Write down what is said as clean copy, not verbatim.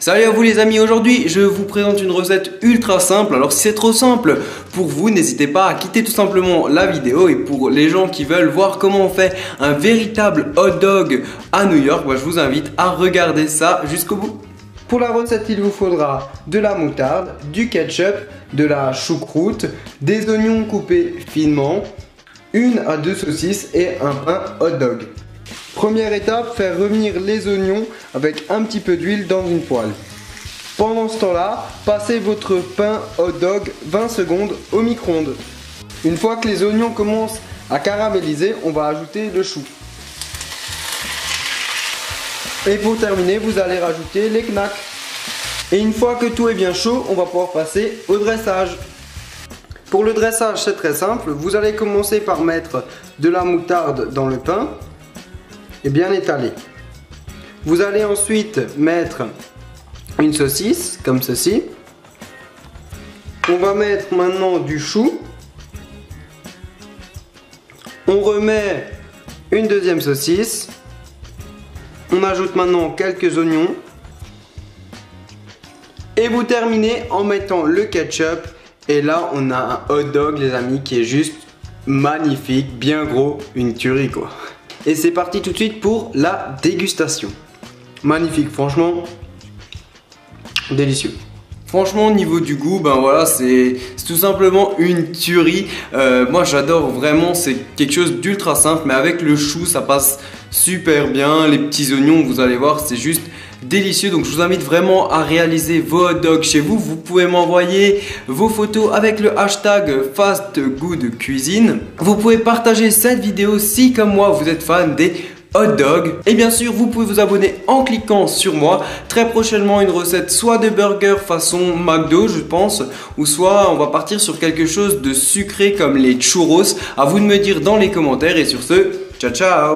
Salut à vous les amis, aujourd'hui je vous présente une recette ultra simple. Alors si c'est trop simple pour vous, n'hésitez pas à quitter tout simplement la vidéo. Et pour les gens qui veulent voir comment on fait un véritable hot dog à New York, je vous invite à regarder ça jusqu'au bout. Pour la recette, il vous faudra de la moutarde, du ketchup, de la choucroute, des oignons coupés finement, 1 à 2 saucisses et un pain hot dog. Première étape, faire revenir les oignons avec un petit peu d'huile dans une poêle. Pendant ce temps-là, passez votre pain hot dog 20 secondes au micro-ondes. Une fois que les oignons commencent à caraméliser, on va ajouter le chou. Et pour terminer, vous allez rajouter les knacks. Et une fois que tout est bien chaud, on va pouvoir passer au dressage. Pour le dressage, c'est très simple. Vous allez commencer par mettre de la moutarde dans le pain et bien étaler. Vous allez ensuite mettre une saucisse comme ceci. On va mettre maintenant du chou. On remet une deuxième saucisse. On ajoute maintenant quelques oignons. Et vous terminez en mettant le ketchup. Et là on a un hot dog les amis qui est juste magnifique, bien gros, une tuerie quoi. Et c'est parti tout de suite pour la dégustation. Magnifique, franchement, délicieux. Franchement, au niveau du goût, voilà, c'est tout simplement une tuerie. Moi, j'adore vraiment, c'est quelque chose d'ultra simple, mais avec le chou, ça passe super bien. Les petits oignons, vous allez voir, c'est juste délicieux. Donc, je vous invite vraiment à réaliser vos hot dogs chez vous. Vous pouvez m'envoyer vos photos avec le hashtag FastGoodCuisine. Vous pouvez partager cette vidéo si, comme moi, vous êtes fan des hot dog. Et bien sûr, vous pouvez vous abonner en cliquant sur moi. Très prochainement, une recette soit de burger façon McDo, je pense, ou soit on va partir sur quelque chose de sucré comme les churros. À vous de me dire dans les commentaires. Et sur ce, ciao ciao.